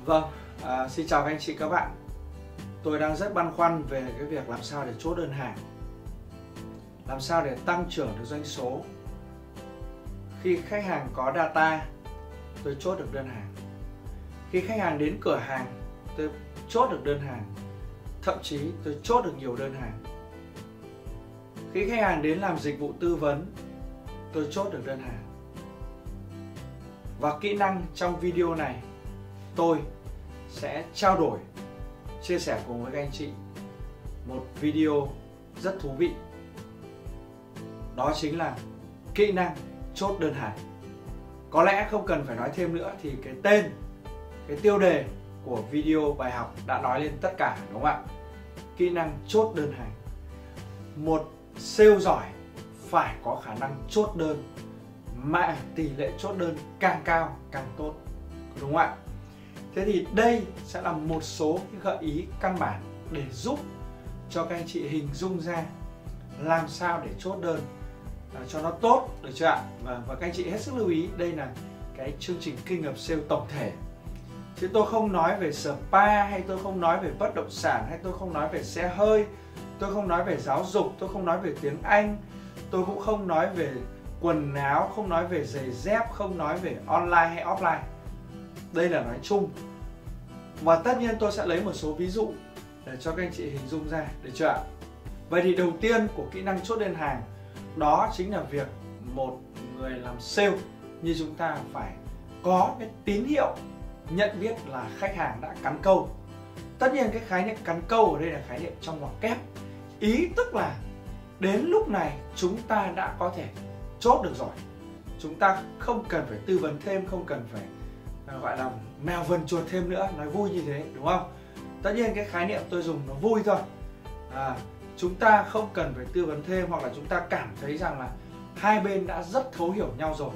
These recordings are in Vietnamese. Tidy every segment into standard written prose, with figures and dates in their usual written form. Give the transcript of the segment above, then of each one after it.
Vâng, xin chào các anh chị các bạn. Tôi đang rất băn khoăn về cái việc làm sao để chốt đơn hàng, làm sao để tăng trưởng được doanh số. Khi khách hàng có data, tôi chốt được đơn hàng. Khi khách hàng đến cửa hàng, tôi chốt được đơn hàng. Thậm chí tôi chốt được nhiều đơn hàng. Khi khách hàng đến làm dịch vụ tư vấn, tôi chốt được đơn hàng. Và kỹ năng trong video này tôi sẽ trao đổi, chia sẻ cùng với các anh chị một video rất thú vị. Đó chính là kỹ năng chốt đơn hàng. Có lẽ không cần phải nói thêm nữa thì cái tên, cái tiêu đề của video bài học đã nói lên tất cả, đúng không ạ? Kỹ năng chốt đơn hàng. Một sale giỏi phải có khả năng chốt đơn, mà tỷ lệ chốt đơn càng cao càng tốt, đúng không ạ? Thế thì đây sẽ là một số cái gợi ý căn bản để giúp cho các anh chị hình dung ra làm sao để chốt đơn cho nó tốt, được chưa ạ? Và các anh chị hết sức lưu ý, đây là cái chương trình Kinh Nghiệm Sale tổng thể. Chứ tôi không nói về spa, hay tôi không nói về bất động sản, hay tôi không nói về xe hơi, tôi không nói về giáo dục, tôi không nói về tiếng Anh, tôi cũng không nói về quần áo, không nói về giày dép, không nói về online hay offline. Đây là nói chung. Và tất nhiên tôi sẽ lấy một số ví dụ để cho các anh chị hình dung ra, được chưa ạ? Vậy thì đầu tiên của kỹ năng chốt đơn hàng đó chính là việc một người làm sale như chúng ta phải có cái tín hiệu nhận biết là khách hàng đã cắn câu. Tất nhiên cái khái niệm cắn câu ở đây là khái niệm trong ngoặc kép. Ý tức là đến lúc này chúng ta đã có thể chốt được rồi. Chúng ta không cần phải tư vấn thêm, không cần phải gọi là mèo vần chuột thêm nữa, nói vui như thế, đúng không? Tất nhiên cái khái niệm tôi dùng nó vui thôi. Chúng ta không cần phải tư vấn thêm, hoặc là chúng ta cảm thấy rằng là hai bên đã rất thấu hiểu nhau rồi.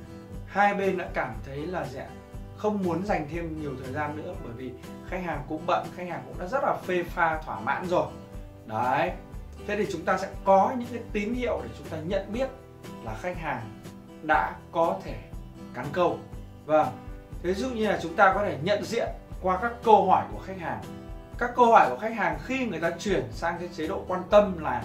Hai bên đã cảm thấy là không muốn dành thêm nhiều thời gian nữa, bởi vì khách hàng cũng bận, khách hàng cũng đã rất là phê pha thỏa mãn rồi. Đấy. Thế thì chúng ta sẽ có những cái tín hiệu để chúng ta nhận biết là khách hàng đã có thể cắn câu. Vâng. Ví dụ như là chúng ta có thể nhận diện qua các câu hỏi của khách hàng. Các câu hỏi của khách hàng khi người ta chuyển sang cái chế độ quan tâm là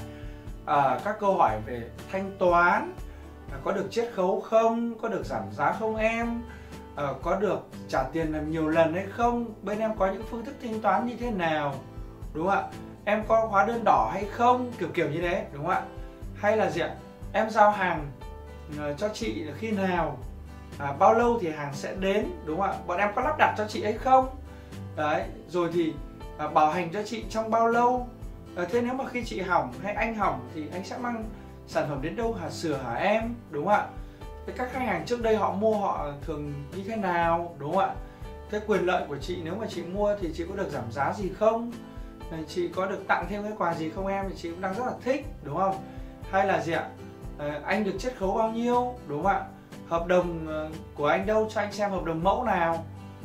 các câu hỏi về thanh toán, có được chiết khấu không, có được giảm giá không em, có được trả tiền làm nhiều lần hay không, bên em có những phương thức thanh toán như thế nào, đúng không ạ? Em có hóa đơn đỏ hay không, kiểu như thế, đúng không ạ? Hay là em giao hàng cho chị khi nào, bao lâu thì hàng sẽ đến, đúng không ạ? Bọn em có lắp đặt cho chị hay không? Đấy, rồi thì bảo hành cho chị trong bao lâu? Thế nếu mà khi chị hỏng hay anh hỏng thì anh sẽ mang sản phẩm đến đâu sửa hả em, đúng không ạ? Thế các khách hàng trước đây họ mua họ thường như thế nào, đúng không ạ? Thế quyền lợi của chị nếu mà chị mua thì chị có được giảm giá gì không? Chị có được tặng thêm cái quà gì không em? Thì chị cũng đang rất là thích, đúng không? Hay là anh được chiết khấu bao nhiêu, đúng không ạ? Hợp đồng của anh đâu, cho anh xem hợp đồng mẫu nào.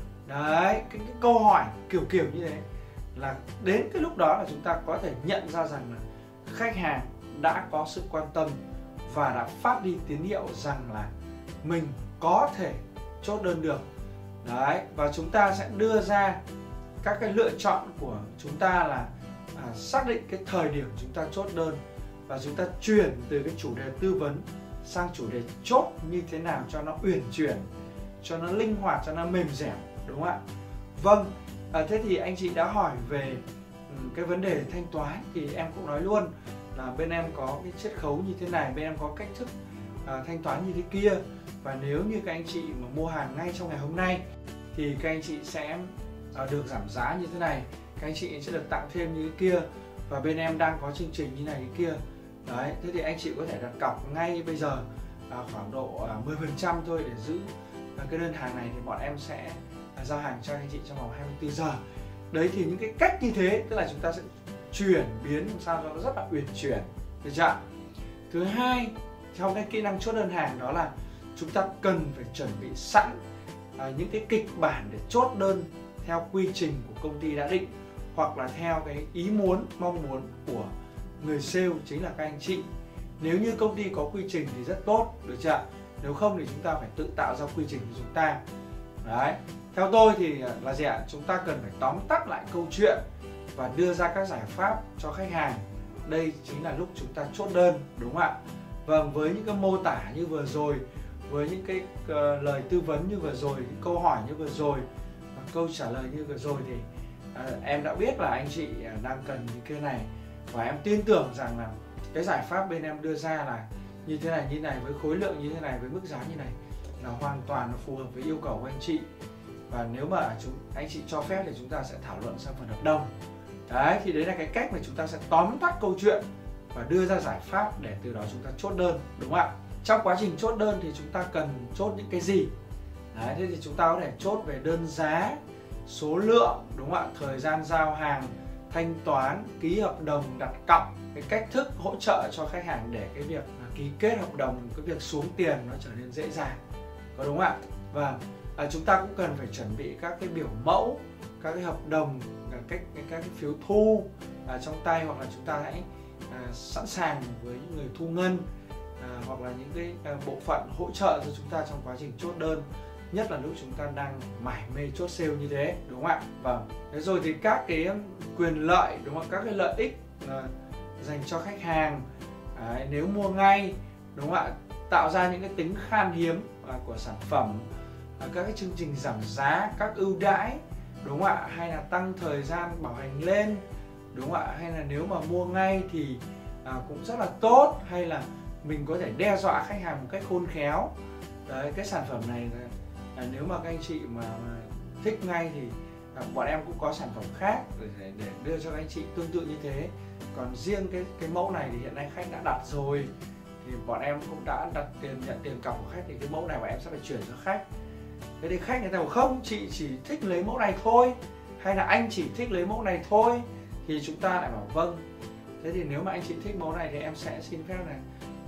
Đấy, cái câu hỏi kiểu như thế là đến cái lúc đó là chúng ta có thể nhận ra rằng là khách hàng đã có sự quan tâm và đã phát đi tín hiệu rằng là mình có thể chốt đơn được. Đấy, và chúng ta sẽ đưa ra các cái lựa chọn của chúng ta là xác định cái thời điểm chúng ta chốt đơn, và chúng ta chuyển từ cái chủ đề tư vấn sang chủ đề chốt như thế nào cho nó uyển chuyển, cho nó linh hoạt, cho nó mềm dẻo, đúng không ạ? Vâng, thế thì anh chị đã hỏi về cái vấn đề thanh toán thì em cũng nói luôn là bên em có cái chiết khấu như thế này, bên em có cách thức thanh toán như thế kia. Và nếu như các anh chị mà mua hàng ngay trong ngày hôm nay thì các anh chị sẽ được giảm giá như thế này, các anh chị sẽ được tặng thêm như thế kia, và bên em đang có chương trình như này như kia. Đấy, thế thì anh chị có thể đặt cọc ngay bây giờ khoảng độ 10% thôi để giữ cái đơn hàng này, thì bọn em sẽ giao hàng cho anh chị trong vòng 24 giờ. Đấy, thì những cái cách như thế tức là chúng ta sẽ chuyển biến làm sao cho nó rất là uyển chuyển, được chưa? Thứ hai, trong cái kỹ năng chốt đơn hàng đó là chúng ta cần phải chuẩn bị sẵn những cái kịch bản để chốt đơn theo quy trình của công ty đã định, hoặc là theo cái ý muốn, mong muốn của người sale, chính là các anh chị. Nếu như công ty có quy trình thì rất tốt, được chưa? Nếu không thì chúng ta phải tự tạo ra quy trình của chúng ta. Đấy. Theo tôi thì là gì ạ? Chúng ta cần phải tóm tắt lại câu chuyện và đưa ra các giải pháp cho khách hàng. Đây chính là lúc chúng ta chốt đơn, đúng không ạ? Vâng, với những cái mô tả như vừa rồi, với những cái lời tư vấn như vừa rồi, những câu hỏi như vừa rồi, và câu trả lời như vừa rồi thì em đã biết là anh chị đang cần những cái này, và em tin tưởng rằng là cái giải pháp bên em đưa ra là như thế này, với khối lượng như thế này, với mức giá như này là hoàn toàn phù hợp với yêu cầu của anh chị. Và nếu mà anh chị cho phép thì chúng ta sẽ thảo luận sang phần hợp đồng. Đấy, thì đấy là cái cách mà chúng ta sẽ tóm tắt câu chuyện và đưa ra giải pháp để từ đó chúng ta chốt đơn, đúng không ạ? Trong quá trình chốt đơn thì chúng ta cần chốt những cái gì? Đấy, thế thì chúng ta có thể chốt về đơn giá, số lượng, đúng không ạ? Thời gian giao hàng, thanh toán, ký hợp đồng, đặt cọc, cái cách thức hỗ trợ cho khách hàng để cái việc ký kết hợp đồng, cái việc xuống tiền nó trở nên dễ dàng, có đúng không ạ? Và chúng ta cũng cần phải chuẩn bị các cái biểu mẫu, các cái hợp đồng, các cái phiếu thu trong tay, hoặc là chúng ta hãy sẵn sàng với những người thu ngân, hoặc là những cái bộ phận hỗ trợ cho chúng ta trong quá trình chốt đơn, nhất là lúc chúng ta đang mải mê chốt sale như thế, đúng không ạ? Vâng. Thế rồi thì các cái quyền lợi, đúng không? Các cái lợi ích dành cho khách hàng nếu mua ngay, đúng không ạ? Tạo ra những cái tính khan hiếm của sản phẩm, các cái chương trình giảm giá, các ưu đãi, đúng không ạ? Hay là tăng thời gian bảo hành lên, đúng không ạ? Hay là nếu mà mua ngay thì cũng rất là tốt, hay là mình có thể đe dọa khách hàng một cách khôn khéo. Đấy, cái sản phẩm này nếu mà các anh chị mà thích ngay thì bọn em cũng có sản phẩm khác để đưa cho các anh chị tương tự như thế. Còn riêng cái mẫu này thì hiện nay khách đã đặt rồi, thì bọn em cũng đã đặt tiền, nhận tiền cọc của khách, thì cái mẫu này bọn em sẽ phải chuyển cho khách. Thế thì khách người ta bảo không, chị chỉ thích lấy mẫu này thôi, hay là anh chỉ thích lấy mẫu này thôi, thì chúng ta lại bảo vâng. Thế thì nếu mà anh chị thích mẫu này thì em sẽ xin phép này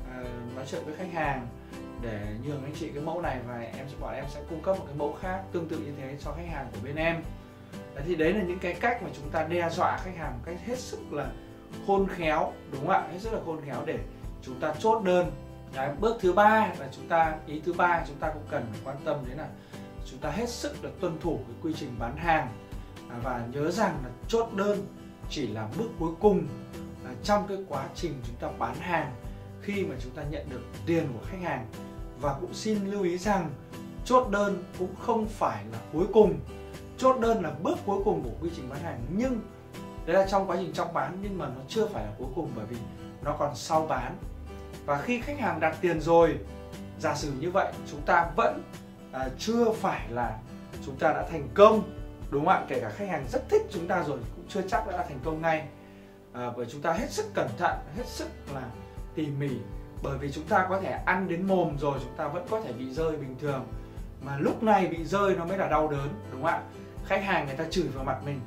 nói chuyện với khách hàng để nhường anh chị cái mẫu này, và bọn em sẽ cung cấp một cái mẫu khác tương tự như thế cho khách hàng của bên em. Thì đấy là những cái cách mà chúng ta đe dọa khách hàng một cách hết sức là khôn khéo, đúng không ạ? Hết sức là khôn khéo để chúng ta chốt đơn. Đấy, bước thứ ba là ý thứ ba chúng ta cũng cần phải quan tâm đến là chúng ta hết sức là tuân thủ cái quy trình bán hàng, và nhớ rằng là chốt đơn chỉ là bước cuối cùng trong cái quá trình chúng ta bán hàng, khi mà chúng ta nhận được tiền của khách hàng. Và cũng xin lưu ý rằng chốt đơn cũng không phải là cuối cùng. Chốt đơn là bước cuối cùng của quy trình bán hàng, nhưng đấy là trong quá trình trong bán, nhưng mà nó chưa phải là cuối cùng, bởi vì nó còn sau bán. Và khi khách hàng đặt tiền rồi, giả sử như vậy, chúng ta vẫn chưa phải là chúng ta đã thành công, đúng không ạ? Kể cả khách hàng rất thích chúng ta rồi cũng chưa chắc đã thành công ngay, bởi chúng ta hết sức cẩn thận, hết sức là tỉ mỉ. Bởi vì chúng ta có thể ăn đến mồm rồi, chúng ta vẫn có thể bị rơi bình thường, mà lúc này bị rơi nó mới là đau đớn, đúng không ạ? Khách hàng người ta chửi vào mặt mình,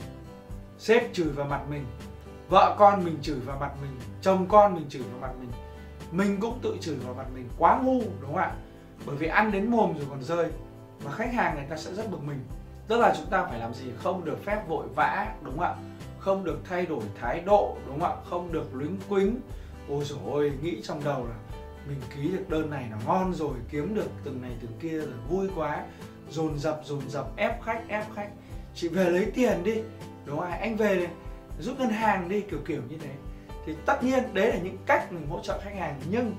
sếp chửi vào mặt mình, vợ con mình chửi vào mặt mình, chồng con mình chửi vào mặt mình cũng tự chửi vào mặt mình, quá ngu, đúng không ạ? Bởi vì ăn đến mồm rồi còn rơi, và khách hàng người ta sẽ rất bực mình. Tức là chúng ta phải làm gì? Không được phép vội vã, đúng không ạ? Không được thay đổi thái độ, đúng không ạ? Không được lúnh quính. Ôi dồi ôi, nghĩ trong đầu là mình ký được đơn này là ngon rồi, kiếm được từng này từng kia rồi, vui quá, dồn dập ép khách, chị về lấy tiền đi, đúng không? Anh về rút ngân hàng đi, kiểu như thế. Thì tất nhiên đấy là những cách mình hỗ trợ khách hàng, nhưng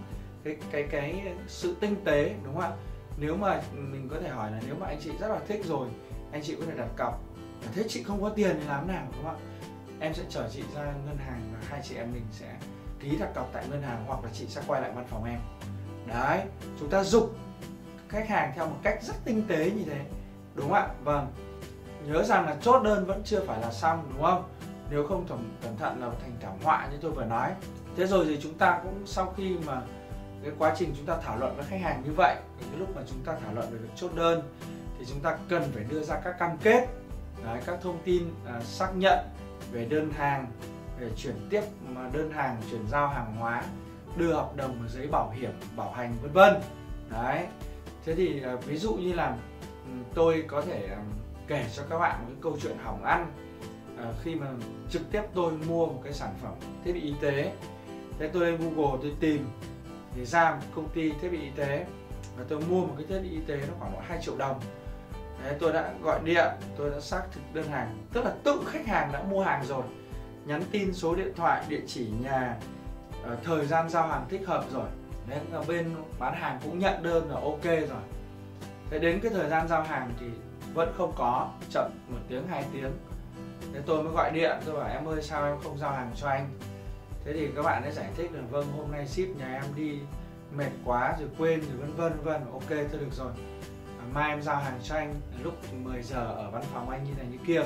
cái sự tinh tế, đúng không ạ? Nếu mà mình có thể hỏi là nếu mà anh chị rất là thích rồi, anh chị có thể đặt cọc, thế chị không có tiền thì làm nào, đúng không ạ? Em sẽ chở chị ra ngân hàng và hai chị em mình sẽ ký đặt cọc tại ngân hàng, hoặc là chị sẽ quay lại văn phòng em. Đấy, chúng ta giục khách hàng theo một cách rất tinh tế như thế, đúng không ạ? Vâng, nhớ rằng là chốt đơn vẫn chưa phải là xong, đúng không? Nếu không cẩn thận là thành thảm họa như tôi vừa nói. Thế rồi thì chúng ta cũng sau khi mà cái quá trình chúng ta thảo luận với khách hàng như vậy, cái lúc mà chúng ta thảo luận về việc chốt đơn thì chúng ta cần phải đưa ra các cam kết, các thông tin xác nhận về đơn hàng, về chuyển tiếp đơn hàng, chuyển giao hàng hóa, đưa hợp đồng, giấy bảo hiểm, bảo hành, vân vân. Đấy. Thế thì ví dụ như là tôi có thể kể cho các bạn một cái câu chuyện hỏng ăn khi mà trực tiếp tôi mua một cái sản phẩm thiết bị y tế. Thế tôi lên Google tôi tìm thì ra một công ty thiết bị y tế, và tôi mua một cái thiết bị y tế nó khoảng 2 triệu đồng. Thế tôi đã gọi điện, tôi đã xác thực đơn hàng, tức là tự khách hàng đã mua hàng rồi, nhắn tin số điện thoại, địa chỉ nhà, thời gian giao hàng thích hợp rồi. Đấy, bên bán hàng cũng nhận đơn là ok rồi. Thế đến cái thời gian giao hàng thì vẫn không có, chậm 1 tiếng 2 tiếng. Thế tôi mới gọi điện, tôi bảo em ơi sao em không giao hàng cho anh. Thế thì các bạn ấy giải thích là vâng hôm nay ship nhà em đi mệt quá rồi quên rồi vân vân. Ok thôi được rồi, mai em giao hàng cho anh lúc 10 giờ ở văn phòng anh như này như kia.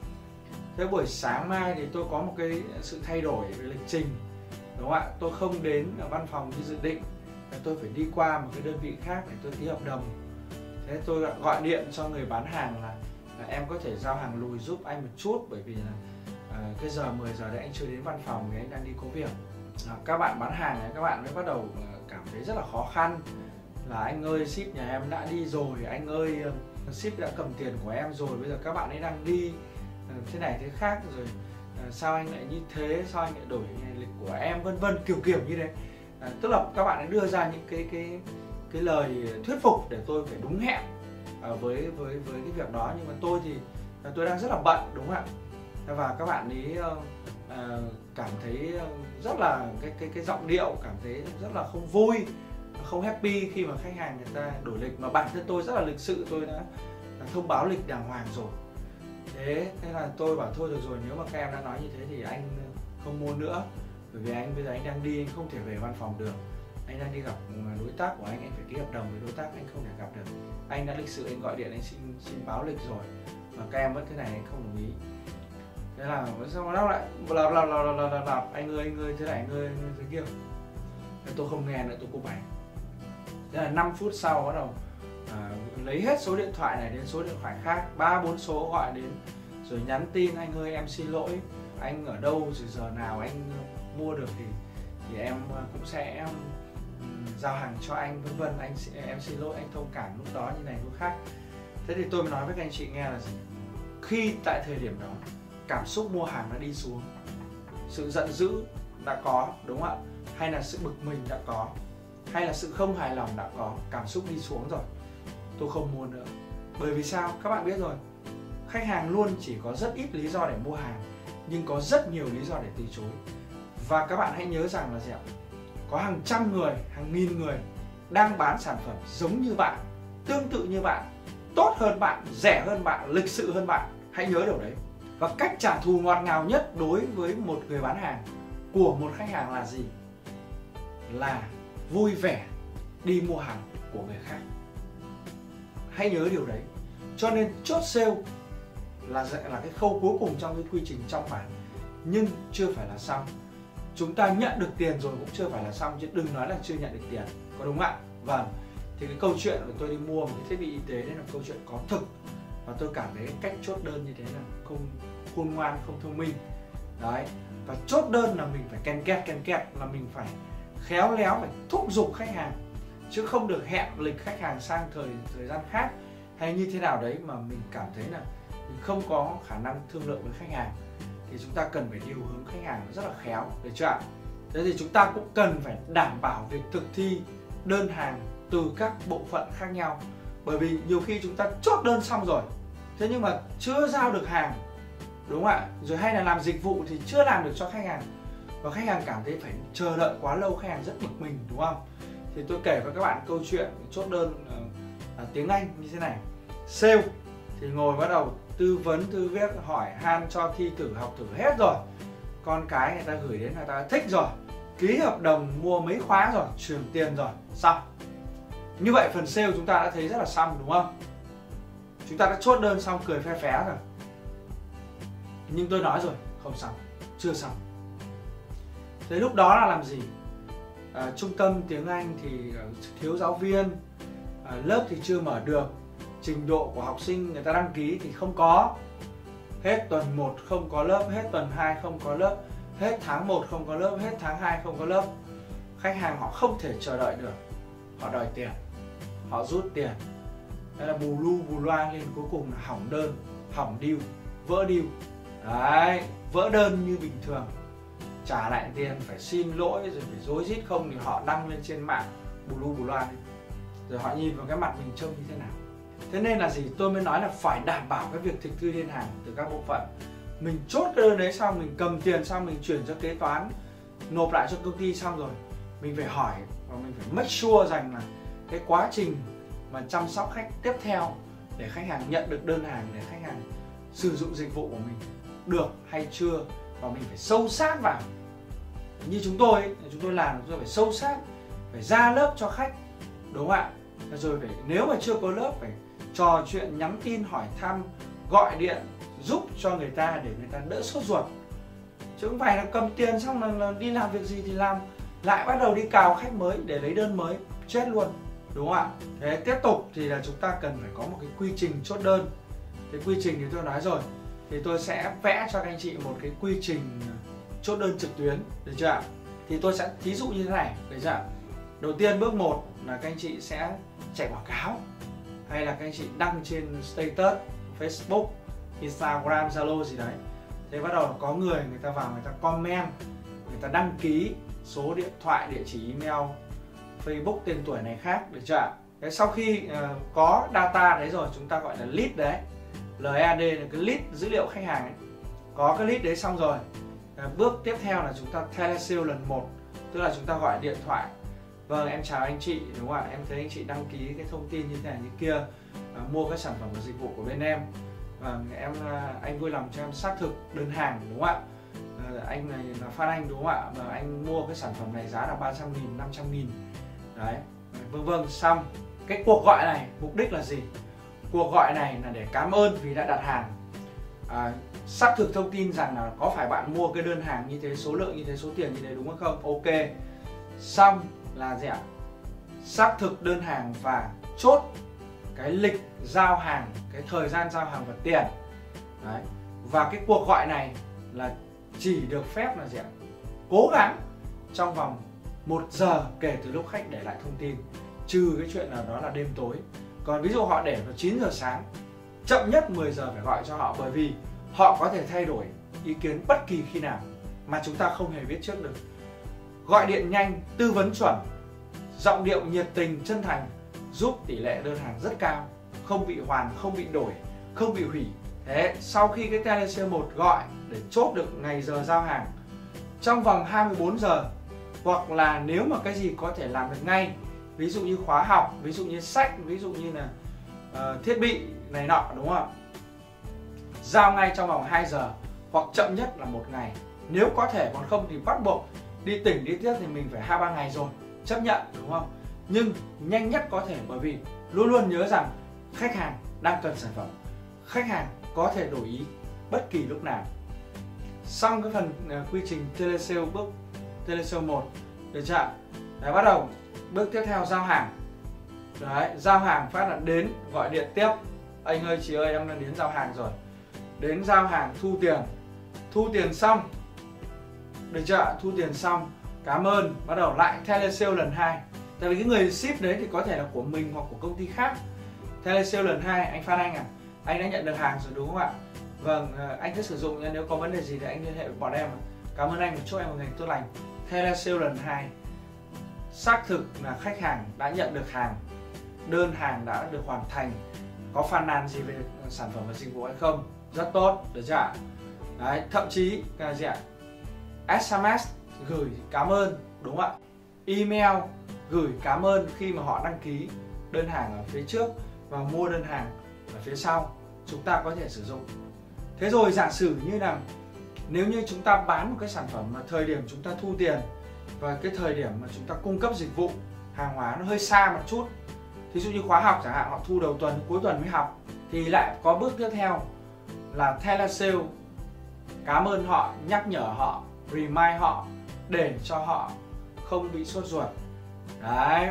Thế buổi sáng mai thì tôi có một cái sự thay đổi về lịch trình, đúng không ạ? Tôi không đến ở văn phòng như dự định, tôi phải đi qua một cái đơn vị khác để tôi ký hợp đồng. Thế tôi gọi điện cho người bán hàng là em có thể giao hàng lùi giúp anh một chút, bởi vì là cái giờ 10 giờ đấy anh chưa đến văn phòng thì anh đang đi có việc. Các bạn bán hàng này, các bạn mới bắt đầu cảm thấy rất là khó khăn, là anh ơi ship nhà em đã đi rồi, anh ơi ship đã cầm tiền của em rồi, bây giờ các bạn ấy đang đi thế này thế khác rồi, sao anh lại như thế, sao anh lại đổi lịch của em, vân vân, kiểu như thế. Tức là các bạn ấy đưa ra những cái lời thuyết phục để tôi phải đúng hẹn với cái việc đó, nhưng mà tôi thì tôi đang rất là bận, đúng không ạ? Và các bạn ấy cảm thấy rất là cái giọng điệu cảm thấy rất là không vui, không happy khi mà khách hàng người ta đổi lịch, mà bản thân tôi rất là lịch sự, tôi đã thông báo lịch đàng hoàng rồi. Thế là tôi bảo thôi được rồi, nếu mà các em đã nói như thế thì anh không mua nữa, bởi vì anh bây giờ anh đang đi, anh không thể về văn phòng được, anh đang đi gặp đối tác của anh phải ký hợp đồng với đối tác, anh không thể gặp được. Anh đã lịch sự anh gọi điện anh xin báo lịch rồi, mà các em vẫn thế này anh không đồng ý. Thế là sau đó lại là anh ơi thế này anh ơi thế kia. Thế tôi không nghe nữa, tôi cúp máy. Thế là 5 phút sau bắt đầu lấy hết số điện thoại này đến số điện thoại khác, 3-4 số gọi đến rồi nhắn tin anh ơi em xin lỗi, anh ở đâu rồi giờ nào anh mua được thì em cũng sẽ giao hàng cho anh, vân vân, em xin lỗi, anh thông cảm lúc đó như này lúc khác. Thế thì tôi mới nói với các anh chị nghe là gì? Khi tại thời điểm đó cảm xúc mua hàng đã đi xuống, sự giận dữ đã có, đúng không ạ? Hay là sự bực mình đã có, hay là sự không hài lòng đã có, cảm xúc đi xuống rồi, tôi không mua nữa. Bởi vì sao? Các bạn biết rồi, khách hàng luôn chỉ có rất ít lý do để mua hàng, nhưng có rất nhiều lý do để từ chối. Và các bạn hãy nhớ rằng là gì ạ? Có hàng trăm người, hàng nghìn người đang bán sản phẩm giống như bạn, tương tự như bạn, tốt hơn bạn, rẻ hơn bạn, lịch sự hơn bạn. Hãy nhớ điều đấy. Và cách trả thù ngọt ngào nhất đối với một người bán hàng của một khách hàng là gì? Là vui vẻ đi mua hàng của người khác. Hãy nhớ điều đấy. Cho nên chốt sale là cái khâu cuối cùng trong cái quy trình trong bản, nhưng chưa phải là xong. Chúng ta nhận được tiền rồi cũng chưa phải là xong, chứ đừng nói là chưa nhận được tiền, có đúng không ạ? Vâng. Thì cái câu chuyện của tôi đi mua một cái thiết bị y tế đấy là câu chuyện có thực, và tôi cảm thấy cái cách chốt đơn như thế là không khôn ngoan, không thông minh. Đấy. Và chốt đơn là mình phải ken két, là mình phải khéo léo, phải thúc giục khách hàng, chứ không được hẹn lịch khách hàng sang thời gian khác hay như thế nào đấy mà mình cảm thấy là mình không có khả năng thương lượng với khách hàng. Thì chúng ta cần phải điều hướng khách hàng rất là khéo, được chưa ạ? Thế thì chúng ta cũng cần phải đảm bảo việc thực thi đơn hàng từ các bộ phận khác nhau. Bởi vì nhiều khi chúng ta chốt đơn xong rồi, thế nhưng mà chưa giao được hàng, đúng không ạ? Rồi hay là làm dịch vụ thì chưa làm được cho khách hàng, và khách hàng cảm thấy phải chờ đợi quá lâu, khách hàng rất bực mình, đúng không? Thì tôi kể với các bạn câu chuyện chốt đơn tiếng Anh như thế này. Sale thì ngồi bắt đầu tư vấn, thư viết, hỏi han, cho thi thử, học thử hết rồi. Con cái người ta gửi đến, người ta thích rồi, ký hợp đồng mua mấy khóa rồi, chuyển tiền rồi, xong. Như vậy phần sale chúng ta đã thấy rất là xong, đúng không? Chúng ta đã chốt đơn xong, cười phe phé rồi. Nhưng tôi nói rồi, không xong, chưa xong. Thế lúc đó là làm gì? Trung tâm tiếng Anh thì thiếu giáo viên, lớp thì chưa mở được, trình độ của học sinh người ta đăng ký thì không có. Hết tuần 1 không có lớp, hết tuần 2 không có lớp, hết tháng 1 không có lớp, hết tháng 2 không có lớp. Khách hàng họ không thể chờ đợi được, họ đòi tiền, họ rút tiền. Đây là bù lu bù loa lên, cuối cùng là hỏng đơn, hỏng deal, vỡ deal. Đấy, vỡ đơn như bình thường, trả lại tiền, phải xin lỗi, rồi phải rối rít, không thì họ đăng lên trên mạng bù lu bù loa lên. Rồi họ nhìn vào cái mặt mình trông như thế nào. Thế nên là gì, tôi mới nói là phải đảm bảo cái việc thực thi liên hàng từ các bộ phận. Mình chốt cái đơn đấy xong, mình cầm tiền xong, mình chuyển cho kế toán, nộp lại cho công ty xong rồi, mình phải hỏi và mình phải make sure rằng là cái quá trình mà chăm sóc khách tiếp theo để khách hàng nhận được đơn hàng, để khách hàng sử dụng dịch vụ của mình được hay chưa, và mình phải sâu sát vào. Như chúng tôi ấy, chúng tôi làm, chúng tôi phải sâu sát, phải ra lớp cho khách, đúng không ạ? Rồi phải, nếu mà chưa có lớp, phải trò chuyện, nhắn tin, hỏi thăm, gọi điện giúp cho người ta để người ta đỡ sốt ruột. Chứ không phải là cầm tiền xong là đi làm việc gì thì làm, lại bắt đầu đi cào khách mới để lấy đơn mới, chết luôn, đúng không ạ? Thế tiếp tục thì là chúng ta cần phải có một cái quy trình chốt đơn. Cái quy trình thì tôi nói rồi, thì tôi sẽ vẽ cho các anh chị một cái quy trình chốt đơn trực tuyến, được chưa ạ? Thì tôi sẽ thí dụ như thế này, được chưa ạ? Đầu tiên bước 1 là các anh chị sẽ chạy quảng cáo, hay là các anh chị đăng trên status Facebook, Instagram, Zalo gì đấy. Thế bắt đầu có người ta vào, người ta comment, người ta đăng ký số điện thoại, địa chỉ email, Facebook, tên tuổi này khác, được chưa ạ? Thế sau khi có data đấy rồi, chúng ta gọi là lead đấy, LAD là cái lead, dữ liệu khách hàng ấy. Có cái lead đấy xong rồi, bước tiếp theo là chúng ta telesale lần 1, tức là chúng ta gọi điện thoại. Vâng, em chào anh chị, đúng không ạ? Em thấy anh chị đăng ký cái thông tin như thế này như kia, mua các sản phẩm và dịch vụ của bên em. Anh vui lòng cho em xác thực đơn hàng, đúng không ạ? Anh này là Phan Anh, đúng không ạ? Và anh mua cái sản phẩm này giá là 300.000, 500.000. Đấy, vâng, xong. Cái cuộc gọi này mục đích là gì? Cuộc gọi này là để cảm ơn vì đã đặt hàng, xác thực thông tin rằng là có phải bạn mua cái đơn hàng như thế, số lượng như thế, số tiền như thế, đúng không? Ok. Xong là gì ạ? Xác thực đơn hàng và chốt cái lịch giao hàng, cái thời gian giao hàng và tiền. Đấy. Và cái cuộc gọi này là chỉ được phép là gì ạ? Cố gắng trong vòng 1 giờ kể từ lúc khách để lại thông tin, trừ cái chuyện nào đó là đêm tối. Còn ví dụ họ để vào 9 giờ sáng, chậm nhất 10 giờ phải gọi cho họ, bởi vì họ có thể thay đổi ý kiến bất kỳ khi nào mà chúng ta không hề biết trước được. Gọi điện nhanh, tư vấn chuẩn, giọng điệu nhiệt tình, chân thành giúp tỷ lệ đơn hàng rất cao, không bị hoàn, không bị đổi, không bị hủy. Thế sau khi cái telesale 1 gọi để chốt được ngày giờ giao hàng trong vòng 24 giờ, hoặc là nếu mà cái gì có thể làm được ngay, ví dụ như khóa học, ví dụ như sách, ví dụ như là thiết bị này nọ, đúng không ạ? Giao ngay trong vòng 2 giờ hoặc chậm nhất là 1 ngày. Nếu có thể, còn không thì bắt buộc đi tỉnh đi tiếp thì mình phải 2-3 ngày rồi, chấp nhận, đúng không? Nhưng nhanh nhất có thể, bởi vì luôn luôn nhớ rằng khách hàng đang cần sản phẩm, khách hàng có thể đổi ý bất kỳ lúc nào. Xong cái phần quy trình telesale, bước telesale 1, được chưa? Đấy, bắt đầu bước tiếp theo giao hàng. Đấy, giao hàng phát là đến gọi điện tiếp, anh ơi chị ơi em đang đến giao hàng rồi. Đến giao hàng, thu tiền xong, được chưa? Thu tiền xong, cảm ơn, bắt đầu lại telesale lần 2. Tại vì cái người ship đấy thì có thể là của mình hoặc của công ty khác. Telesale lần 2, anh Phan Anh anh đã nhận được hàng rồi, đúng không ạ? Vâng, anh cứ sử dụng nha, nếu có vấn đề gì thì anh liên hệ với bọn em. Cảm ơn anh, chúc em một ngày tốt lành. Telesale lần 2, xác thực là khách hàng đã nhận được hàng, đơn hàng đã được hoàn thành, có phàn nàn gì về sản phẩm và dịch vụ hay không, rất tốt, được chưa ạ? Đấy, thậm chí là gì ạ? SMS gửi cảm ơn, đúng không ạ? Email gửi cảm ơn khi mà họ đăng ký đơn hàng ở phía trước và mua đơn hàng ở phía sau, chúng ta có thể sử dụng. Thế rồi giả sử như là nếu như chúng ta bán một cái sản phẩm mà thời điểm chúng ta thu tiền và cái thời điểm mà chúng ta cung cấp dịch vụ hàng hóa nó hơi xa một chút, thí dụ như khóa học chẳng hạn, họ thu đầu tuần, cuối tuần mới học, thì lại có bước tiếp theo là telesale cảm ơn họ, nhắc nhở họ, remind họ để cho họ không bị sốt ruột. Đấy,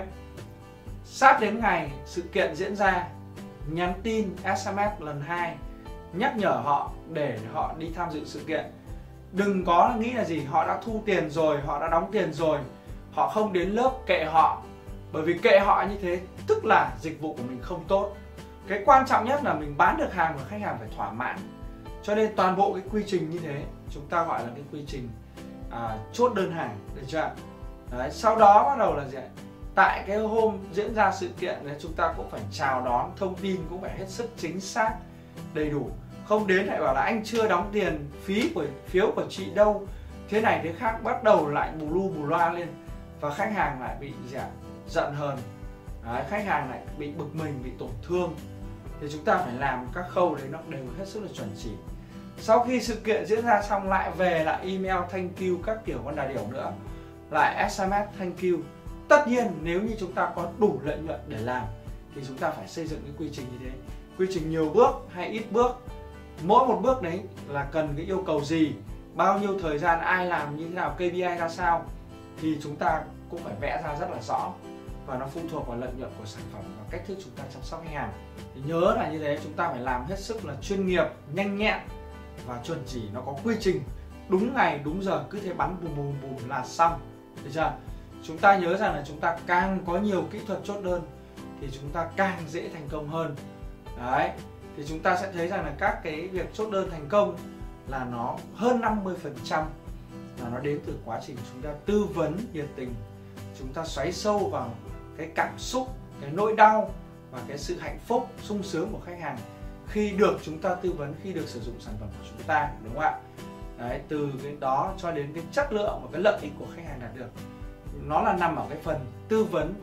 sát đến ngày sự kiện diễn ra, nhắn tin SMS lần 2 nhắc nhở họ để họ đi tham dự sự kiện. Đừng có nghĩ là gì, họ đã thu tiền rồi, họ đã đóng tiền rồi, họ không đến lớp, kệ họ. Bởi vì kệ họ như thế tức là dịch vụ của mình không tốt. Cái quan trọng nhất là mình bán được hàng và khách hàng phải thỏa mãn. Cho nên toàn bộ cái quy trình như thế chúng ta gọi là cái quy trình chốt đơn hàng, được chưa? Đấy, sau đó bắt đầu là gì ạ? tại cái hôm diễn ra sự kiện thì chúng ta cũng phải chào đón, thông tin cũng phải hết sức chính xác, đầy đủ. Không đến lại bảo là anh chưa đóng tiền phiếu của chị đâu, thế này thế khác, bắt đầu lại bù lu bù loa lên và khách hàng lại bị giận hờn. Đấy, khách hàng lại bị bực mình, bị tổn thương. Thì chúng ta phải làm các khâu đấy nó đều hết sức là chuẩn chỉ. Sau khi sự kiện diễn ra xong lại về lại email thank you các kiểu con đà điểu nữa, lại SMS thank you. Tất nhiên nếu như chúng ta có đủ lợi nhuận để làm thì chúng ta phải xây dựng cái quy trình như thế. Quy trình nhiều bước hay ít bước, mỗi một bước đấy là cần cái yêu cầu gì, bao nhiêu thời gian, ai làm như thế nào, KPI ra sao, thì chúng ta cũng phải vẽ ra rất là rõ. Và nó phụ thuộc vào lợi nhuận của sản phẩm và cách thức chúng ta chăm sóc khách hàng. Thì nhớ là như thế, chúng ta phải làm hết sức là chuyên nghiệp, nhanh nhẹn và chuẩn chỉ. Nó có quy trình, đúng ngày, đúng giờ, cứ thế bắn bùm bùm bùm là xong. Được chưa? Chúng ta nhớ rằng là chúng ta càng có nhiều kỹ thuật chốt đơn thì chúng ta càng dễ thành công hơn. Đấy, thì chúng ta sẽ thấy rằng là các cái việc chốt đơn thành công là nó hơn 50% là nó đến từ quá trình chúng ta tư vấn nhiệt tình, chúng ta xoáy sâu vào cái cảm xúc, cái nỗi đau và cái sự hạnh phúc, sung sướng của khách hàng khi được chúng ta tư vấn, khi được sử dụng sản phẩm của chúng ta, đúng không ạ? Đấy, từ cái đó cho đến cái chất lượng và cái lợi ích của khách hàng đạt được, nó là nằm ở cái phần tư vấn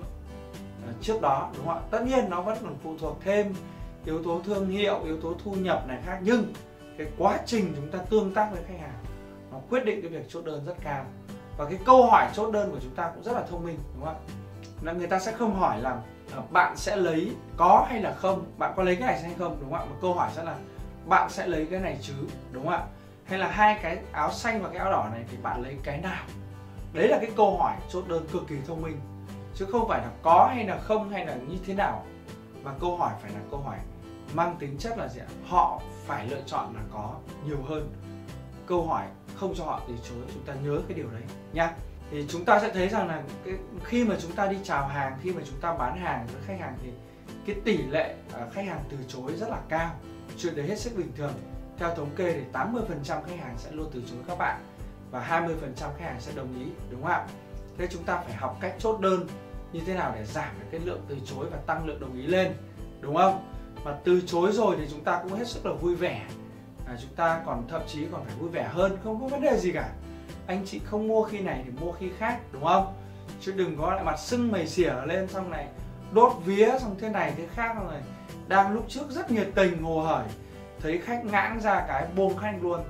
trước đó, đúng không ạ? Tất nhiên nó vẫn còn phụ thuộc thêm yếu tố thương hiệu, yếu tố thu nhập này khác, nhưng cái quá trình chúng ta tương tác với khách hàng nó quyết định cái việc chốt đơn rất cao. Và cái câu hỏi chốt đơn của chúng ta cũng rất là thông minh, đúng không ạ? Người ta sẽ không hỏi là bạn sẽ lấy có hay là không, bạn có lấy cái này hay không, đúng không ạ? Một câu hỏi sẽ là bạn sẽ lấy cái này chứ, đúng không ạ? Hay là hai cái áo xanh và cái áo đỏ này thì bạn lấy cái nào? Đấy là cái câu hỏi chốt đơn cực kỳ thông minh, chứ không phải là có hay là không hay là như thế nào. Và câu hỏi phải là câu hỏi mang tính chất là gì ạ? Họ phải lựa chọn là có nhiều hơn. Câu hỏi không cho họ từ chối, chúng ta nhớ cái điều đấy nha. Thì chúng ta sẽ thấy rằng là khi mà chúng ta đi chào hàng, khi mà chúng ta bán hàng với khách hàng thì cái tỷ lệ khách hàng từ chối rất là cao. Chuyện đấy hết sức bình thường. Theo thống kê thì 80% khách hàng sẽ luôn từ chối các bạn và 20% khách hàng sẽ đồng ý, đúng không ạ? Thế chúng ta phải học cách chốt đơn như thế nào để giảm được cái lượng từ chối và tăng lượng đồng ý lên, đúng không? Và từ chối rồi thì chúng ta cũng hết sức là vui vẻ. Chúng ta còn thậm chí còn phải vui vẻ hơn, không có vấn đề gì cả. Anh chị không mua khi này thì mua khi khác, đúng không? Chứ đừng có lại mặt sưng mày xỉa lên xong này đốt vía xong thế này thế khác rồi. Đang lúc trước rất nhiệt tình hồ hởi, thấy khách ngãng ra cái bôm khách luôn.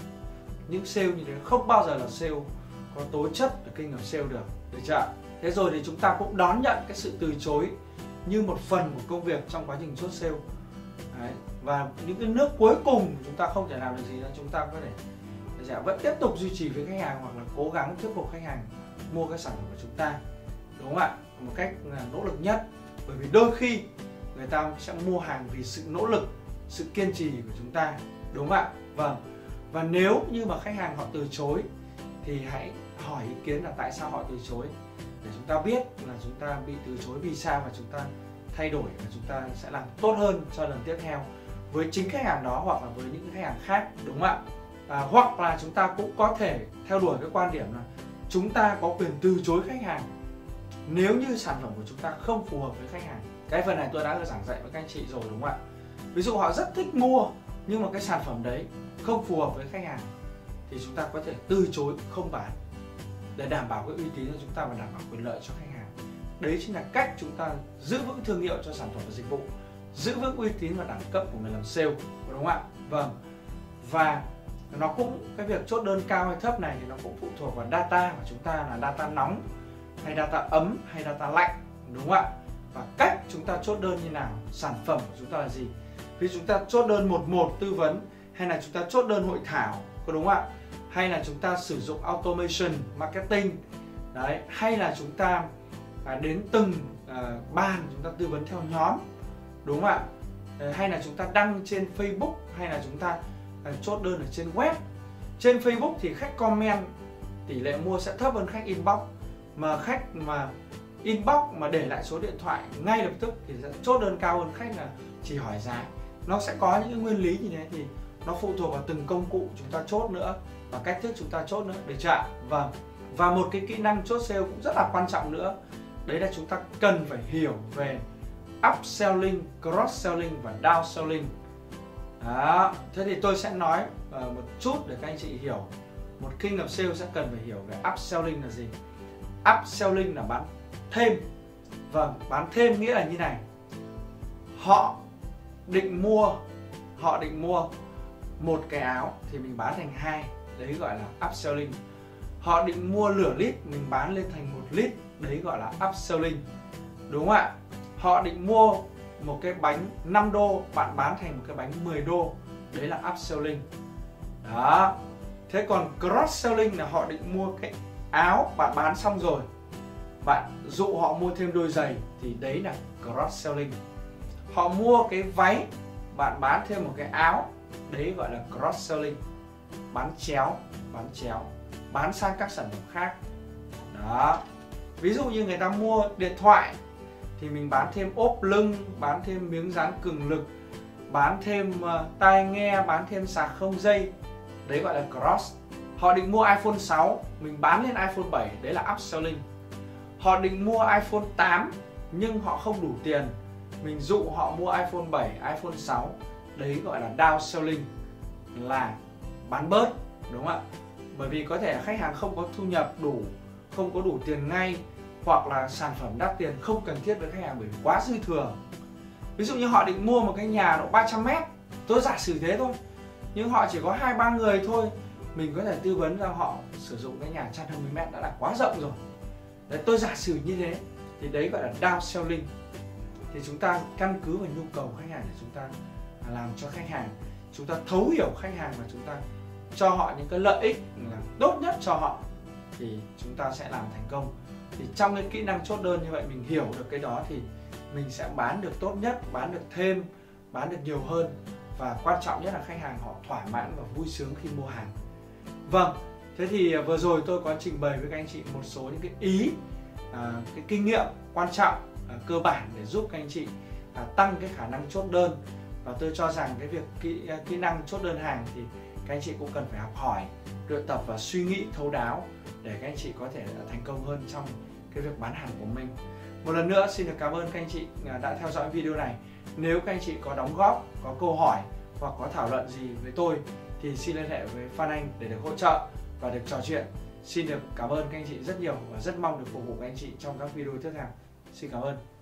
Những sale như thế không bao giờ là sale có tố chất ở kênh of sale được, được chưa? Thế rồi thì chúng ta cũng đón nhận cái sự từ chối như một phần của công việc trong quá trình chốt sale. Đấy. Và những cái nước cuối cùng chúng ta không thể làm được gì nữa, chúng ta có thể vẫn tiếp tục duy trì với khách hàng hoặc là cố gắng thuyết phục khách hàng mua cái sản phẩm của chúng ta, đúng không ạ? Một cách nỗ lực nhất, bởi vì đôi khi người ta sẽ mua hàng vì sự nỗ lực, sự kiên trì của chúng ta, đúng không ạ? Vâng. Và nếu như mà khách hàng họ từ chối thì hãy hỏi ý kiến là tại sao họ từ chối, để chúng ta biết là chúng ta bị từ chối vì sao và chúng ta thay đổi và chúng ta sẽ làm tốt hơn cho lần tiếp theo với chính khách hàng đó hoặc là với những khách hàng khác, đúng không ạ? Hoặc là chúng ta cũng có thể theo đuổi cái quan điểm là chúng ta có quyền từ chối khách hàng nếu như sản phẩm của chúng ta không phù hợp với khách hàng. Cái phần này tôi đã giảng dạy với các anh chị rồi, đúng không ạ? Ví dụ họ rất thích mua nhưng mà cái sản phẩm đấy không phù hợp với khách hàng thì chúng ta có thể từ chối không bán để đảm bảo cái uy tín của chúng ta và đảm bảo quyền lợi cho khách hàng. Đấy chính là cách chúng ta giữ vững thương hiệu cho sản phẩm và dịch vụ, giữ vững uy tín và đẳng cấp của người làm sale, đúng không ạ? Vâng. Và nó cũng, cái việc chốt đơn cao hay thấp này thì nó cũng phụ thuộc vào data của chúng ta là data nóng hay data ấm hay data lạnh, đúng không ạ? Và cách chúng ta chốt đơn như nào, sản phẩm của chúng ta là gì. Vì chúng ta chốt đơn một tư vấn hay là chúng ta chốt đơn hội thảo, có đúng không ạ? Hay là chúng ta sử dụng automation marketing đấy, hay là chúng ta đến từng ban chúng ta tư vấn theo nhóm, đúng không ạ? Hay là chúng ta đăng trên Facebook, hay là chúng ta chốt đơn ở trên web. Trên Facebook thì khách comment tỷ lệ mua sẽ thấp hơn khách inbox, mà khách mà inbox mà để lại số điện thoại ngay lập tức thì sẽ chốt đơn cao hơn khách là chỉ hỏi giá. Nó sẽ có những nguyên lý như thế, thì nó phụ thuộc vào từng công cụ chúng ta chốt nữa và cách thức chúng ta chốt nữa, được chưa ạ? Vâng. Và một cái kỹ năng chốt sale cũng rất là quan trọng nữa, đấy là chúng ta cần phải hiểu về upselling, cross-selling và downselling. Đó. Thế thì tôi sẽ nói một chút để các anh chị hiểu. Một King of Sale sẽ cần phải hiểu về upselling là gì. Upselling là bán thêm. Vâng, bán thêm nghĩa là như này. Họ định mua một cái áo thì mình bán thành 2, đấy gọi là upselling. Họ định mua nửa lít, mình bán lên thành 1 lít, đấy gọi là upselling. Đúng không ạ? Họ định mua một cái bánh 5 đô, bạn bán thành một cái bánh 10 đô, đấy là upselling. Đó. Thế còn cross-selling là họ định mua cái áo, bạn bán xong rồi, bạn dụ họ mua thêm đôi giày, thì đấy là cross-selling. Họ mua cái váy, bạn bán thêm một cái áo, đấy gọi là cross-selling. Bán chéo, bán sang các sản phẩm khác. Đó. Ví dụ như người ta mua điện thoại thì mình bán thêm ốp lưng, bán thêm miếng dán cường lực, bán thêm tai nghe, bán thêm sạc không dây, đấy gọi là cross. Họ định mua iPhone 6, mình bán lên iPhone 7, đấy là upselling. Họ định mua iPhone 8 nhưng họ không đủ tiền, mình dụ họ mua iPhone 7, iPhone 6, đấy gọi là downselling, là bán bớt, đúng không ạ? Bởi vì có thể khách hàng không có thu nhập đủ, không có đủ tiền ngay, hoặc là sản phẩm đắt tiền không cần thiết với khách hàng bởi vì quá dư thừa. Ví dụ như họ định mua một cái nhà độ 300m, tôi giả sử thế thôi, nhưng họ chỉ có 2-3 người thôi, mình có thể tư vấn cho họ sử dụng cái nhà 120m đã là quá rộng rồi. Đấy, tôi giả sử như thế, thì đấy gọi là downselling. Thì chúng ta căn cứ vào nhu cầu khách hàng để chúng ta làm cho khách hàng, chúng ta thấu hiểu khách hàng và chúng ta cho họ những cái lợi ích là tốt nhất cho họ, thì chúng ta sẽ làm thành công. Thì trong cái kỹ năng chốt đơn như vậy, mình hiểu được cái đó thì mình sẽ bán được tốt nhất, bán được thêm, bán được nhiều hơn, và quan trọng nhất là khách hàng họ thỏa mãn và vui sướng khi mua hàng. Vâng, thế thì vừa rồi tôi có trình bày với các anh chị một số những cái ý, cái kinh nghiệm quan trọng, cơ bản để giúp các anh chị tăng cái khả năng chốt đơn. Và tôi cho rằng cái việc kỹ năng chốt đơn hàng thì các anh chị cũng cần phải học hỏi, luyện tập và suy nghĩ thấu đáo để các anh chị có thể thành công hơn trong cái việc bán hàng của mình. Một lần nữa xin được cảm ơn các anh chị đã theo dõi video này. Nếu các anh chị có đóng góp, có câu hỏi hoặc có thảo luận gì với tôi thì xin liên hệ với Phan Anh để được hỗ trợ và được trò chuyện. Xin được cảm ơn các anh chị rất nhiều và rất mong được phục vụ các anh chị trong các video tiếp theo. Xin cảm ơn.